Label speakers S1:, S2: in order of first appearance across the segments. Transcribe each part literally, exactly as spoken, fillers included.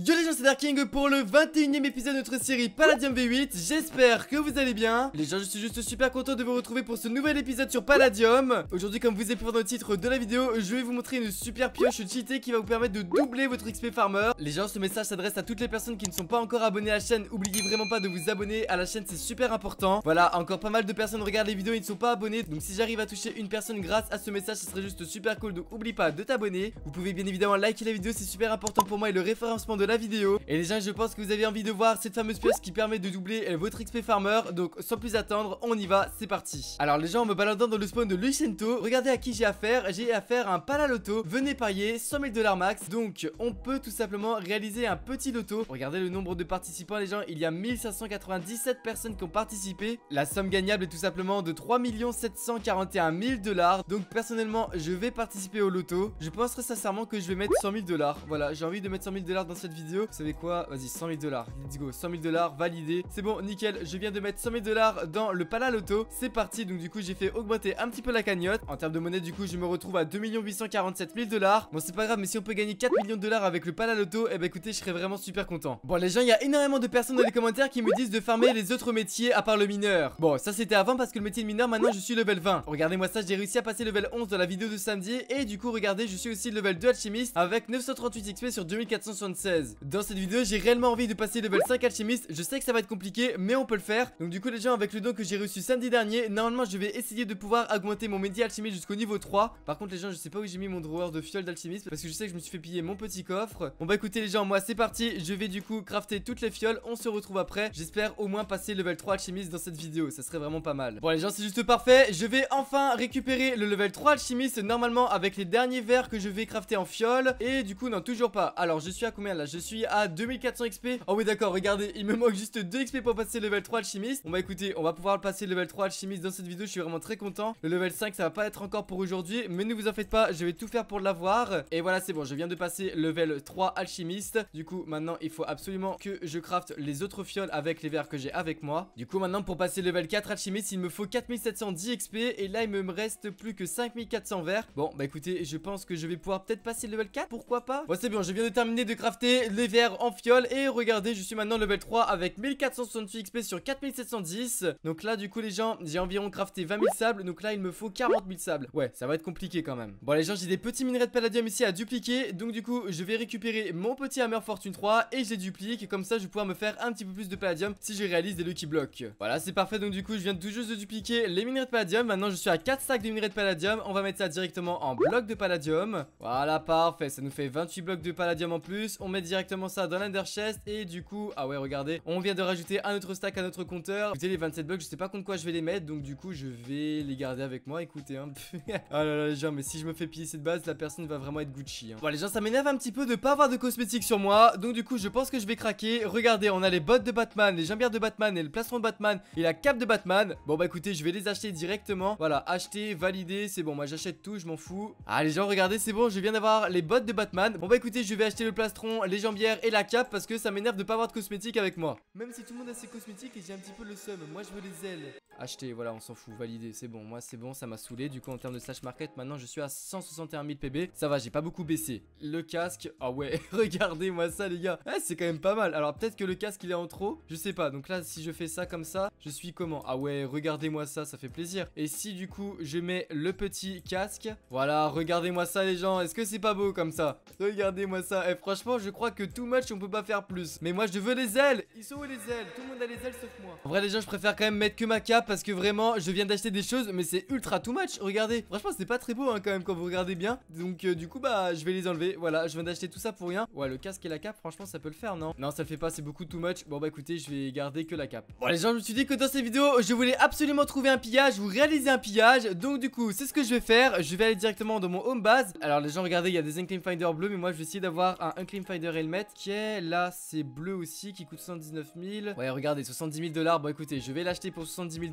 S1: Yo les gens, c'est Darking pour le vingt et unième épisode de notre série Palladium V huit. J'espère que vous allez bien. Les gens, je suis juste super content de vous retrouver pour ce nouvel épisode sur Palladium. Aujourd'hui, comme vous avez pu voir dans le titre de la vidéo, je vais vous montrer une super pioche cheatée qui va vous permettre de doubler votre X P farmer. Les gens, ce message s'adresse à toutes les personnes qui ne sont pas encore abonnées à la chaîne. Oubliez vraiment pas de vous abonner à la chaîne, c'est super important. Voilà, encore pas mal de personnes regardent les vidéos et ne sont pas abonnées. Donc si j'arrive à toucher une personne grâce à ce message, ce serait juste super cool. Donc oublie pas de t'abonner. Vous pouvez bien évidemment liker la vidéo, c'est super important pour moi et le référencement de la vidéo. Et les gens, je pense que vous avez envie de voir cette fameuse pièce qui permet de doubler votre X P farmer. Donc sans plus attendre, on y va, c'est parti. Alors les gens, en me baladant dans le spawn de Lucento, regardez à qui j'ai affaire. J'ai affaire à un Palaloto. Venez parier cent mille dollars max. Donc on peut tout simplement réaliser un petit loto. Regardez le nombre de participants les gens, il y a mille cinq cent quatre-vingt-dix-sept personnes qui ont participé. La somme gagnable est tout simplement de trois millions sept cent quarante et un mille dollars. Donc personnellement je vais participer au loto. Je pense très sincèrement que je vais mettre cent mille dollars. Voilà, j'ai envie de mettre cent mille dollars dans cette vidéo. Vous savez quoi? Vas-y, cent mille dollars, let's go, cent mille dollars validé. C'est bon, nickel, je viens de mettre cent mille dollars dans le Palaloto. C'est parti, donc du coup j'ai fait augmenter un petit peu la cagnotte. En termes de monnaie, du coup je me retrouve à deux millions huit cent quarante-sept mille dollars. Bon, c'est pas grave, mais si on peut gagner quatre millions de dollars avec le Palaloto, eh ben écoutez, je serais vraiment super content. Bon les gens, il y a énormément de personnes dans les commentaires qui me disent de farmer les autres métiers à part le mineur. Bon, ça c'était avant parce que le métier de mineur, maintenant je suis level vingt. Regardez-moi ça, j'ai réussi à passer level onze dans la vidéo de samedi. Et du coup regardez, je suis aussi level deux alchimiste avec neuf cent trente-huit X P sur deux mille quatre cent soixante-seize. Dans cette vidéo, j'ai réellement envie de passer level cinq alchimiste. Je sais que ça va être compliqué, mais on peut le faire. Donc du coup les gens, avec le don que j'ai reçu samedi dernier, normalement je vais essayer de pouvoir augmenter mon métier alchimiste jusqu'au niveau trois. Par contre les gens, je sais pas où j'ai mis mon drawer de fiole d'alchimiste parce que je sais que je me suis fait piller mon petit coffre. Bon bah écoutez les gens, moi c'est parti. Je vais du coup crafter toutes les fioles. On se retrouve après. J'espère au moins passer level trois alchimiste dans cette vidéo, ça serait vraiment pas mal. Bon les gens, c'est juste parfait. Je vais enfin récupérer le level trois alchimiste normalement avec les derniers verres que je vais crafter en fiole. Et du coup non, toujours pas. Alors je suis à combien là? Je suis à deux mille quatre cents X P. Oh oui d'accord, regardez, il me manque juste deux X P pour passer level trois alchimiste. Bon bah écoutez, on va pouvoir passer level trois alchimiste dans cette vidéo. Je suis vraiment très content. Le level cinq ça va pas être encore pour aujourd'hui, mais ne vous en faites pas, je vais tout faire pour l'avoir. Et voilà, c'est bon, je viens de passer level trois alchimiste. Du coup maintenant il faut absolument que je crafte les autres fioles avec les verres que j'ai avec moi. Du coup maintenant pour passer level quatre alchimiste, il me faut quatre mille sept cent dix X P. Et là il me reste plus que cinq mille quatre cents verres. Bon bah écoutez, je pense que je vais pouvoir peut-être passer level quatre, pourquoi pas. Bon c'est bon, je viens de terminer de crafter les verres en fiole. Et regardez, je suis maintenant level trois avec mille quatre cent soixante-huit X P sur quatre mille sept cent dix. Donc là du coup les gens, j'ai environ crafté vingt mille sables. Donc là il me faut quarante mille sables. Ouais, ça va être compliqué quand même. Bon les gens, j'ai des petits minerais de palladium ici à dupliquer. Donc du coup je vais récupérer mon petit hammer fortune trois et je les duplique. Comme ça je vais pouvoir me faire un petit peu plus de palladium si je réalise des lucky blocks. Voilà, c'est parfait. Donc du coup je viens tout juste de dupliquer les minerais de palladium. Maintenant je suis à quatre stacks de minerais de palladium. On va mettre ça directement en bloc de palladium. Voilà, parfait, ça nous fait vingt-huit blocs de palladium en plus. On met directement ça dans l'ender chest. Et du coup, ah ouais regardez, on vient de rajouter un autre stack à notre compteur. Écoutez, les vingt-sept blocs, je sais pas contre quoi je vais les mettre. Donc du coup je vais les garder avec moi. Écoutez hein. Oh là là les gens, mais si je me fais piller cette base, la personne va vraiment être Gucci hein. Bon les gens, ça m'énerve un petit peu de pas avoir de cosmétiques sur moi. Donc du coup je pense que je vais craquer. Regardez, on a les bottes de Batman, les jambières de Batman et le plastron de Batman et la cape de Batman. Bon bah écoutez, je vais les acheter directement. Voilà, acheter, valider, c'est bon, moi j'achète tout, je m'en fous. Ah les gens, regardez, c'est bon, je viens d'avoir les bottes de Batman. Bon bah écoutez, je vais acheter le plastron, les jambières et la cape parce que ça m'énerve de pas avoir de cosmétiques avec moi. Même si tout le monde a ses cosmétiques et j'ai un petit peu le seum, moi je veux les ailes. Acheter, voilà, on s'en fout, valider, c'est bon, moi c'est bon, ça m'a saoulé. Du coup en termes de slash market, maintenant je suis à cent soixante et un mille P B. Ça va, j'ai pas beaucoup baissé. Le casque, ah ouais, regardez-moi ça les gars. Ah, c'est quand même pas mal. Alors peut-être que le casque il est en trop, je sais pas. Donc là si je fais ça comme ça, je suis comment? Ah ouais, regardez-moi ça, ça fait plaisir. Et si du coup je mets le petit casque, voilà, regardez-moi ça les gens. Est-ce que c'est pas beau comme ça? Regardez-moi ça. Et franchement je crois que too much on peut pas faire plus. Mais moi je veux les ailes. Ils sont où les ailes? Tout le monde a les ailes sauf moi. En vrai les gens, je préfère quand même mettre que ma cape parce que vraiment je viens d'acheter des choses mais c'est ultra too much. Regardez, franchement c'est pas très beau hein, quand même quand vous regardez bien. Donc euh, du coup bah je vais les enlever. Voilà, je viens d'acheter tout ça pour rien. Ouais, le casque et la cape, franchement ça peut le faire, non? Non, ça le fait pas, c'est beaucoup too much. Bon bah écoutez, je vais garder que la cape. Bon les gens, je me suis dit que dans cette vidéo je voulais absolument trouver un pillage ou réaliser un pillage. Donc du coup c'est ce que je vais faire. Je vais aller directement dans mon home base. Alors les gens, regardez, il y a des Unclaim Finder bleus, mais moi je vais essayer d'avoir un Unclaim Finder helmet qui est là, c'est bleu aussi, qui coûte soixante-dix-neuf mille. Ouais regardez, soixante-dix mille dollars. Bon écoutez, je vais l'acheter pour soixante-dix mille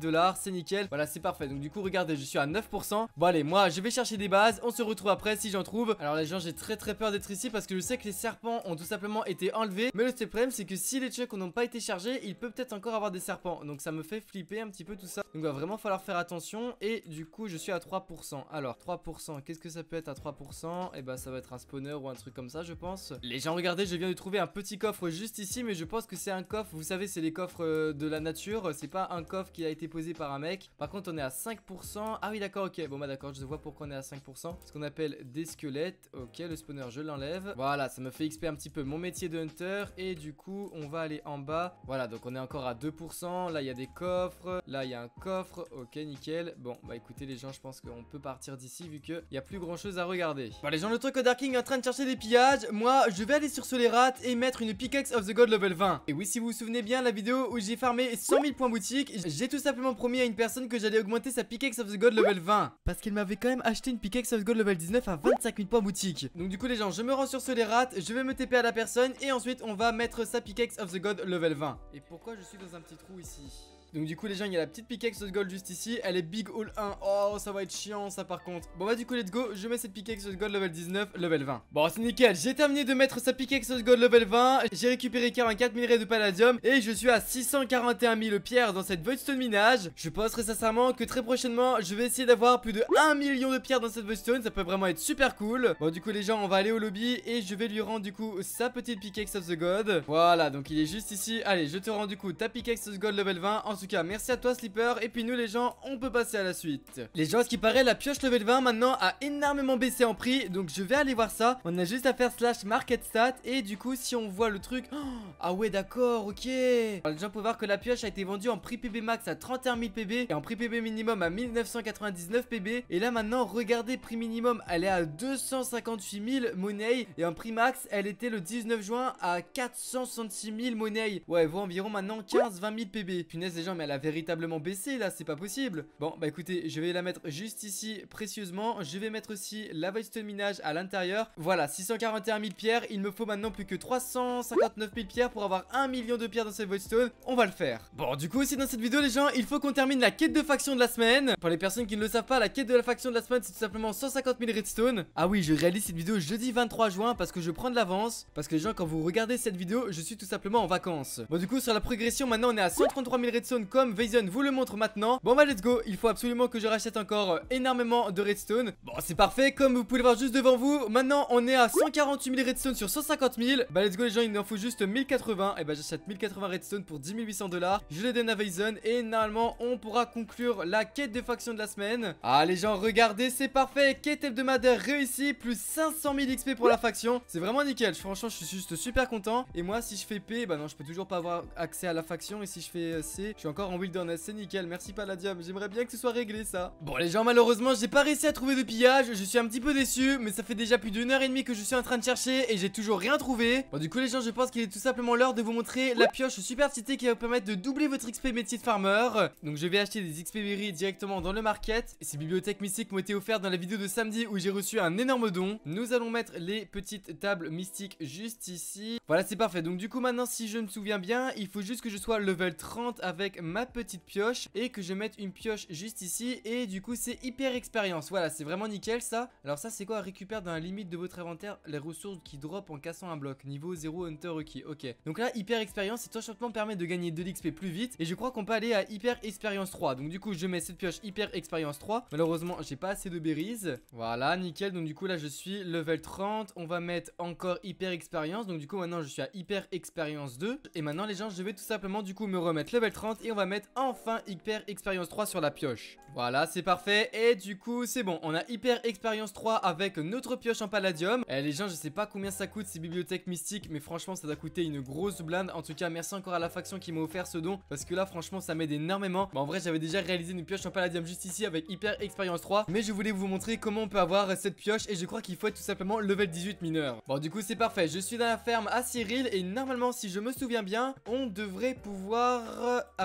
S1: dollars, c'est nickel. Voilà, c'est parfait. Donc du coup regardez, je suis à neuf pour cent. Bon allez, moi je vais chercher des bases, on se retrouve après si j'en trouve. Alors les gens, j'ai très très peur d'être ici parce que je sais que les serpents ont tout simplement été enlevés. Mais le seul problème c'est que si les chucks n'ont pas été chargés, il peut peut-être encore avoir des serpents. Donc ça me fait flipper un petit peu tout ça. Donc il va vraiment falloir faire attention. Et du coup je suis à trois pour cent. Alors trois pour cent, qu'est-ce que ça peut être à trois pour cent? Et bah ça va être un spawner ou un truc comme ça je pense. Les gens regardez, je viens de trouver un petit coffre juste ici. Mais je pense que c'est un coffre, vous savez c'est les coffres euh, de la nature. C'est pas un coffre qui a été posé par un mec. Par contre on est à cinq pour cent. Ah oui d'accord, ok, bon bah d'accord, je vois pourquoi on est à cinq pour cent. Ce qu'on appelle des squelettes. Ok, le spawner je l'enlève. Voilà, ça me fait X P un petit peu mon métier de hunter. Et du coup on va aller en bas. Voilà, donc on est encore à deux pour cent. Là il y a des coffres, là il y a un coffre. Ok, nickel. Bon bah écoutez les gens, je pense qu'on peut partir d'ici vu qu'il n'y a plus grand chose à regarder. Bon les gens, le truc au Dark King est en train de chercher des pillages. Moi je vais aller sur Solerat et mettre une pickaxe of the god level vingt. Et oui, si vous vous souvenez bien la vidéo où j'ai farmé cent mille points boutique, j'ai tout simplement promis à une personne que j'allais augmenter sa pickaxe of the god level vingt. Parce qu'elle m'avait quand même acheté une pickaxe of the god level dix-neuf à vingt-cinq mille points boutique. Donc du coup les gens, je me rends sur Solerat, je vais me T P à la personne et ensuite on va mettre sa pickaxe of the god level vingt. Et pourquoi je suis dans un petit trou ici? Donc du coup les gens, il y a la petite pickaxe of gold juste ici. Elle est big all un. Oh ça va être chiant ça par contre. Bon bah du coup let's go. Je mets cette pickaxe of gold level dix-neuf, level vingt. Bon c'est nickel, j'ai terminé de mettre sa pickaxe of gold level vingt. J'ai récupéré quarante-quatre minerais de palladium. Et je suis à six cent quarante et un mille pierres dans cette voidstone minage. Je pense très sincèrement que très prochainement je vais essayer d'avoir plus de un million de pierres dans cette voidstone. Ça peut vraiment être super cool. Bon du coup les gens, on va aller au lobby. Et je vais lui rendre du coup sa petite pickaxe of the god. Voilà, donc il est juste ici. Allez, je te rends du coup ta pickaxe of gold level vingt. En tout cas merci à toi Slipper. Et puis nous les gens, on peut passer à la suite. Les gens, ce qui paraît, la pioche level vingt maintenant a énormément baissé en prix. Donc je vais aller voir ça. On a juste à faire slash market stat. Et du coup si on voit le truc, oh, ah ouais d'accord, ok. Alors, les gens peuvent voir que la pioche a été vendue en prix P B max à trente et un mille P B. Et en prix P B minimum à mille neuf cent quatre-vingt-dix-neuf P B. Et là maintenant regardez, prix minimum elle est à deux cent cinquante-huit mille monnaie. Et en prix max elle était le dix-neuf juin à quatre cent soixante-six mille monnaie. Ouais, elle vaut environ maintenant quinze à vingt mille P B. Punaise les gens, mais elle a véritablement baissé là, c'est pas possible. Bon bah écoutez, je vais la mettre juste ici précieusement. Je vais mettre aussi la voidstone minage à l'intérieur. Voilà, six cent quarante et un mille pierres. Il me faut maintenant plus que trois cent cinquante-neuf mille pierres pour avoir un million de pierres dans cette voidstone. On va le faire. Bon du coup aussi dans cette vidéo les gens, il faut qu'on termine la quête de faction de la semaine. Pour les personnes qui ne le savent pas, la quête de la faction de la semaine c'est tout simplement cent cinquante mille redstone. Ah oui, je réalise cette vidéo jeudi vingt-trois juin parce que je prends de l'avance. Parce que les gens, quand vous regardez cette vidéo, je suis tout simplement en vacances. Bon du coup sur la progression maintenant on est à cent trente-trois mille redstone comme Vaison vous le montre maintenant. Bon bah let's go, il faut absolument que je rachète encore euh, énormément de redstone. Bon c'est parfait, comme vous pouvez le voir juste devant vous. Maintenant on est à cent quarante-huit mille redstone sur cent cinquante mille. Bah let's go les gens, il en faut juste mille quatre-vingts. Et bah j'achète mille quatre-vingts redstone pour dix mille huit cents dollars. Je les donne à Vaison et normalement on pourra conclure la quête de faction de la semaine. Ah les gens regardez, c'est parfait, quête hebdomadaire réussie, plus cinq cent mille X P pour la faction. C'est vraiment nickel, franchement je suis juste super content. Et moi si je fais P, bah non je peux toujours pas avoir accès à la faction. Et si je fais C, je suis encore en wilderness, c'est nickel, merci Palladium, j'aimerais bien que ce soit réglé ça. Bon les gens, malheureusement j'ai pas réussi à trouver de pillage. Je suis un petit peu déçu, mais ça fait déjà plus d'une heure et demie que je suis en train de chercher et j'ai toujours rien trouvé. Bon du coup les gens, je pense qu'il est tout simplement l'heure de vous montrer la pioche super citée qui va vous permettre de doubler votre X P métier de farmer. Donc je vais acheter des X P berries directement dans le market. Et ces bibliothèques mystiques m'ont été offertes dans la vidéo de samedi où j'ai reçu un énorme don. Nous allons mettre les petites tables mystiques juste ici. Voilà, c'est parfait. Donc du coup maintenant, si je me souviens bien, il faut juste que je sois level trente avec ma petite pioche et que je mette une pioche juste ici. Et du coup c'est hyper expérience. Voilà, c'est vraiment nickel ça. Alors ça c'est quoi? Récupère dans la limite de votre inventaire les ressources qui drop en cassant un bloc. Niveau zéro hunter requis. Ok, donc là hyper expérience, cet enchantement permet de gagner de l'X P plus vite. Et je crois qu'on peut aller à hyper expérience trois. Donc du coup je mets cette pioche hyper expérience trois. Malheureusement j'ai pas assez de berries. Voilà, nickel. Donc du coup là je suis level trente. On va mettre encore hyper expérience. Donc du coup maintenant je suis à hyper expérience deux. Et maintenant les gens, je vais tout simplement du coup me remettre level trente. Et on va mettre enfin hyper expérience trois sur la pioche. Voilà, c'est parfait. Et du coup c'est bon, on a hyper expérience trois avec notre pioche en palladium. Et les gens, je sais pas combien ça coûte ces bibliothèques mystiques, mais franchement ça doit coûter une grosse blinde. En tout cas merci encore à la faction qui m'a offert ce don, parce que là franchement ça m'aide énormément. Bon, en vrai j'avais déjà réalisé une pioche en palladium juste ici avec hyper expérience trois, mais je voulais vous montrer comment on peut avoir cette pioche. Et je crois qu'il faut être tout simplement level dix-huit mineur. Bon du coup c'est parfait, je suis dans la ferme à Cyril. Et normalement si je me souviens bien, on devrait pouvoir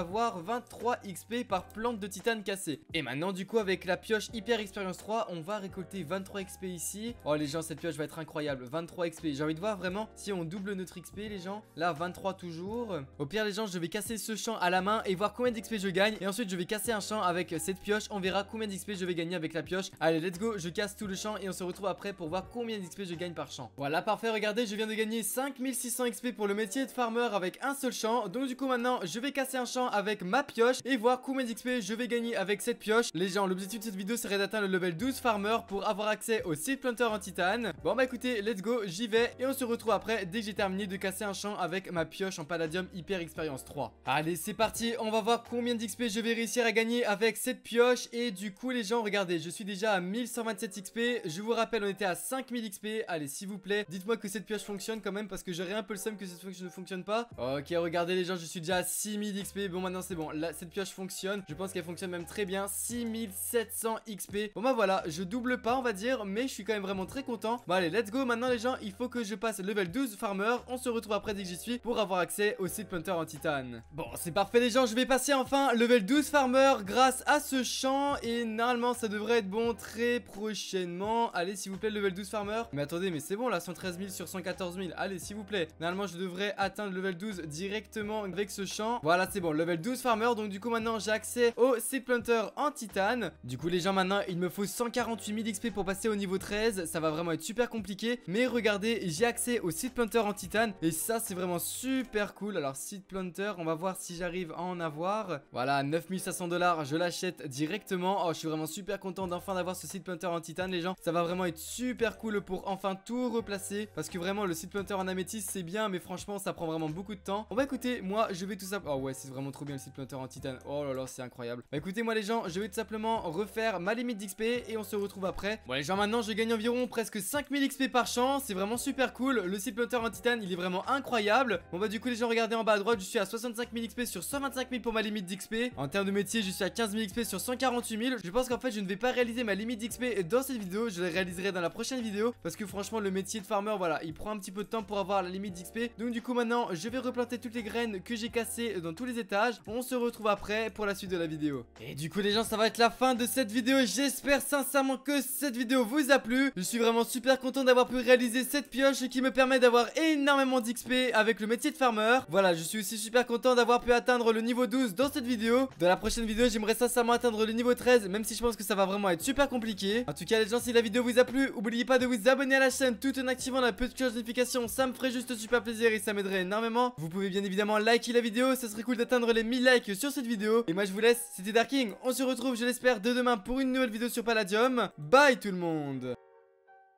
S1: d'avoir vingt-trois X P par plante de titane cassée. Et maintenant du coup avec la pioche hyper expérience trois, on va récolter vingt-trois X P ici. Oh les gens, cette pioche va être incroyable, vingt-trois X P. J'ai envie de voir vraiment si on double notre X P les gens. Là vingt-trois toujours. Au pire les gens, je vais casser ce champ à la main et voir combien d'X P je gagne. Et ensuite je vais casser un champ avec cette pioche. On verra combien d'X P je vais gagner avec la pioche. Allez let's go, je casse tout le champ et on se retrouve après pour voir combien d'X P je gagne par champ. Voilà parfait, regardez, je viens de gagner cinq mille six cents X P pour le métier de farmer avec un seul champ. Donc du coup maintenant je vais casser un champ avec ma pioche et voir combien d'X P je vais gagner avec cette pioche. Les gens, l'objectif de cette vidéo serait d'atteindre le level douze farmer pour avoir accès au seed planter en titane. Bon bah écoutez, let's go, j'y vais et on se retrouve après dès que j'ai terminé de casser un champ avec ma pioche en palladium hyper expérience trois. Allez c'est parti, on va voir combien d'X P je vais réussir à gagner avec cette pioche. Et du coup les gens, regardez, je suis déjà à mille cent vingt-sept X P. Je vous rappelle, on était à cinq mille X P. Allez s'il vous plaît, dites-moi que cette pioche fonctionne quand même, parce que j'aurais un peu le seum que cette pioche ne fonctionne pas. Ok, regardez les gens, je suis déjà à six mille X P. Bon maintenant c'est bon, là cette pioche fonctionne. Je pense qu'elle fonctionne même très bien, six mille sept cents X P. Bon bah voilà, je double pas on va dire, mais je suis quand même vraiment très content. Bon allez let's go, maintenant les gens, il faut que je passe level douze farmer. On se retrouve après dès que j'y suis pour avoir accès au seed planter en titane. Bon c'est parfait les gens, je vais passer enfin level douze farmer grâce à ce champ. Et normalement ça devrait être bon très prochainement. Allez s'il vous plaît, level douze farmer. Mais attendez, mais c'est bon là, cent treize mille sur cent quatorze mille. Allez s'il vous plaît, normalement je devrais atteindre level douze directement avec ce champ. Voilà c'est bon, level douze farmer. Donc du coup maintenant j'ai accès au seed planter en titane. Du coup les gens, maintenant il me faut cent quarante-huit mille X P pour passer au niveau treize. Ça va vraiment être super compliqué, mais regardez, j'ai accès au seed planter en titane et ça c'est vraiment super cool. Alors seed planter, on va voir si j'arrive à en avoir. Voilà, neuf mille cinq cents dollars, je l'achète directement. Oh je suis vraiment super content d'enfin d'avoir ce seed planter en titane les gens. Ça va vraiment être super cool pour enfin tout replacer, parce que vraiment le seed planter en améthyste c'est bien, mais franchement ça prend vraiment beaucoup de temps. Bon bah écoutez, moi je vais tout ça. Oh ouais, c'est vraiment trop bien le seed planter en titane. Oh là là, c'est incroyable. Bah écoutez moi les gens, je vais tout simplement refaire ma limite d'X P et on se retrouve après. Bon les gens, maintenant je gagne environ presque cinq mille X P par champ. C'est vraiment super cool. Le seed planter en titane il est vraiment incroyable. Bon bah du coup les gens, regardez en bas à droite, je suis à soixante-cinq mille X P sur cent vingt-cinq mille pour ma limite d'X P. En termes de métier, je suis à quinze mille X P sur cent quarante-huit mille. Je pense qu'en fait je ne vais pas réaliser ma limite d'X P dans cette vidéo, je la réaliserai dans la prochaine vidéo, parce que franchement le métier de farmer, voilà, il prend un petit peu de temps pour avoir la limite d'X P. Donc du coup maintenant je vais replanter toutes les graines que j'ai cassées dans tous les étages. On se retrouve après pour la suite de la vidéo. Et du coup les gens, ça va être la fin de cette vidéo. J'espère sincèrement que cette vidéo vous a plu. Je suis vraiment super content d'avoir pu réaliser cette pioche qui me permet d'avoir énormément d'X P avec le métier de farmer. Voilà, je suis aussi super content d'avoir pu atteindre le niveau douze dans cette vidéo. Dans la prochaine vidéo, j'aimerais sincèrement atteindre le niveau treize, même si je pense que ça va vraiment être super compliqué. En tout cas les gens, si la vidéo vous a plu, n'oubliez pas de vous abonner à la chaîne tout en activant la petite cloche de notification. Ça me ferait juste super plaisir et ça m'aiderait énormément. Vous pouvez bien évidemment liker la vidéo, ça serait cool d'atteindre les mille likes sur cette vidéo. Et moi je vous laisse, c'était Darking. On se retrouve, je l'espère, dès demain pour une nouvelle vidéo sur Palladium. Bye tout le monde.